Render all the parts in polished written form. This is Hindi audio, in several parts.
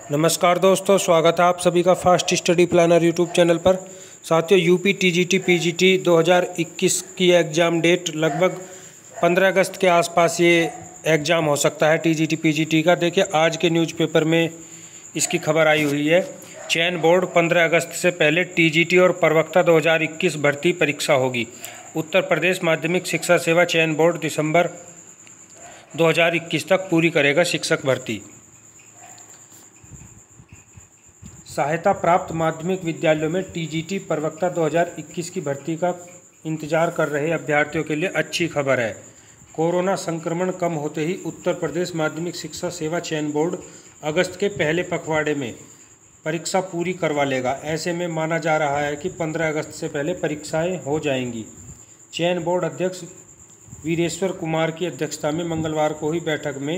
नमस्कार दोस्तों, स्वागत है आप सभी का Fast Study Planner YouTube channel पर। साथियों, यूपी टीजीटी पीजीटी 2021 की एग्ज़ाम डेट लगभग 15 अगस्त के आसपास ये एग्ज़ाम हो सकता है टीजीटी पीजीटी का। देखिए, आज के न्यूज़पेपर में इसकी खबर आई हुई है। चयन बोर्ड 15 अगस्त से पहले टीजीटी और प्रवक्ता 2021 भर्ती परीक्षा होगी। उत्तर प्रदेश माध्यमिक शिक्षा सेवा चयन बोर्ड दिसंबर 2021 तक पूरी करेगा शिक्षक भर्ती। सहायता प्राप्त माध्यमिक विद्यालयों में टीजीटी प्रवक्ता 2021 की भर्ती का इंतजार कर रहे अभ्यर्थियों के लिए अच्छी खबर है। कोरोना संक्रमण कम होते ही उत्तर प्रदेश माध्यमिक शिक्षा सेवा चयन बोर्ड अगस्त के पहले पखवाड़े में परीक्षा पूरी करवा लेगा। ऐसे में माना जा रहा है कि 15 अगस्त से पहले परीक्षाएं हो जाएंगी। चयन बोर्ड अध्यक्ष वीरेश्वर कुमार की अध्यक्षता में मंगलवार को हुई बैठक में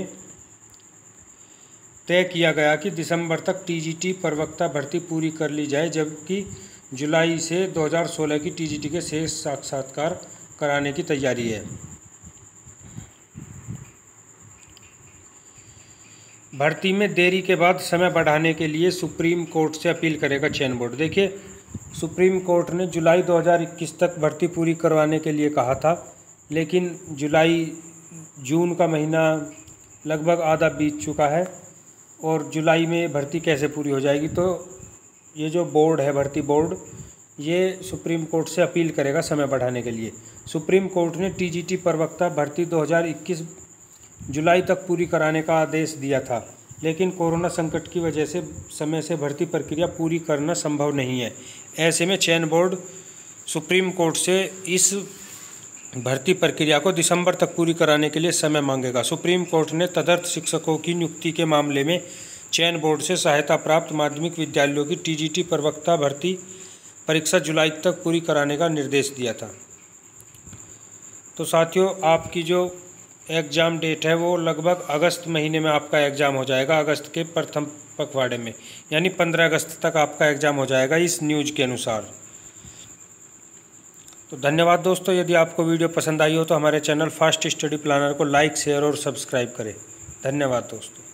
तय किया गया कि दिसंबर तक टीजीटी प्रवक्ता भर्ती पूरी कर ली जाए, जबकि जुलाई से 2016 की टीजीटी के शेष साक्षात्कार कराने की तैयारी है। भर्ती में देरी के बाद समय बढ़ाने के लिए सुप्रीम कोर्ट से अपील करेगा चयन बोर्ड। देखिए, सुप्रीम कोर्ट ने जुलाई 2021 तक भर्ती पूरी करवाने के लिए कहा था, लेकिन जून का महीना लगभग आधा बीत चुका है और जुलाई में भर्ती कैसे पूरी हो जाएगी। तो ये जो बोर्ड है, भर्ती बोर्ड, ये सुप्रीम कोर्ट से अपील करेगा समय बढ़ाने के लिए। सुप्रीम कोर्ट ने टीजीटी प्रवक्ता भर्ती 2021 जुलाई तक पूरी कराने का आदेश दिया था, लेकिन कोरोना संकट की वजह से समय से भर्ती प्रक्रिया पूरी करना संभव नहीं है। ऐसे में चयन बोर्ड सुप्रीम कोर्ट से इस भर्ती प्रक्रिया को दिसंबर तक पूरी कराने के लिए समय मांगेगा। सुप्रीम कोर्ट ने तदर्थ शिक्षकों की नियुक्ति के मामले में चयन बोर्ड से सहायता प्राप्त माध्यमिक विद्यालयों की टीजीटी प्रवक्ता भर्ती परीक्षा जुलाई तक पूरी कराने का निर्देश दिया था। तो साथियों, आपकी जो एग्ज़ाम डेट है वो लगभग अगस्त महीने में आपका एग्ज़ाम हो जाएगा, अगस्त के प्रथम पखवाड़े में, यानी 15 अगस्त तक आपका एग्ज़ाम हो जाएगा इस न्यूज़ के अनुसार। तो धन्यवाद दोस्तों। यदि आपको वीडियो पसंद आई हो तो हमारे चैनल फास्ट स्टडी प्लानर को लाइक, शेयर और सब्सक्राइब करें। धन्यवाद दोस्तों।